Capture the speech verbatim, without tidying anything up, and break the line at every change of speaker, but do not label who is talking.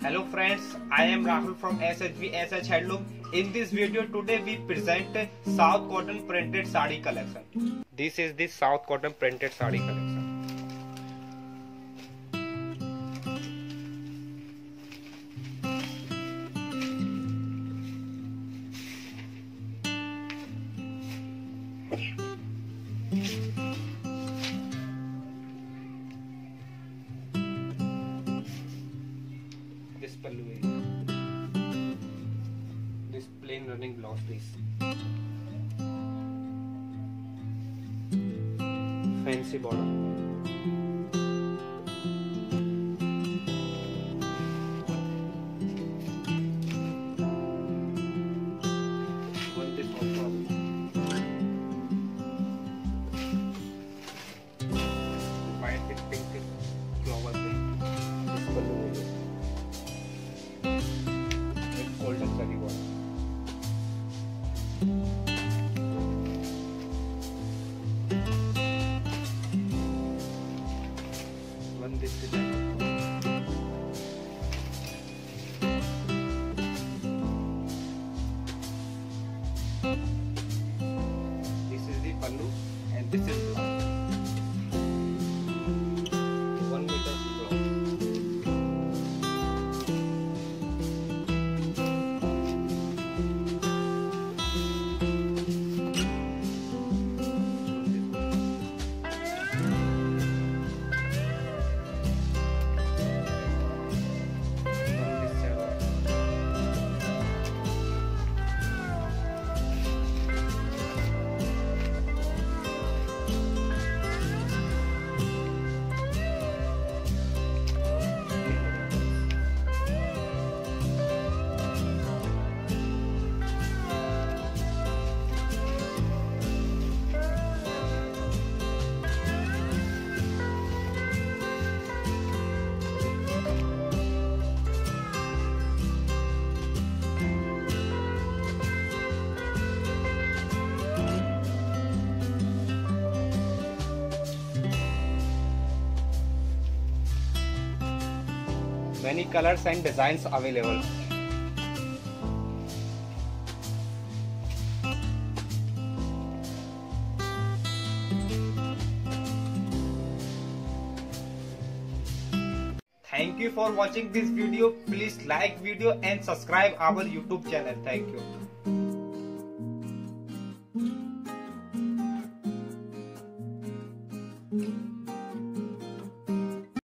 Hello friends, I am Rahul from S H V S H Handloom. In this video today we present South Cotton Printed Sari collection. This is the South Cotton Printed Sari collection. This pallu area, this plain running blouse piece, fancy border, one this also, white with pink flower print, this pallu area. Golden zari one. One this design. This is the pallu and this is blouse. One meter blouse. Many colors and designs available. Thank you for watching this video. Please like video and subscribe our YouTube channel. Thank you.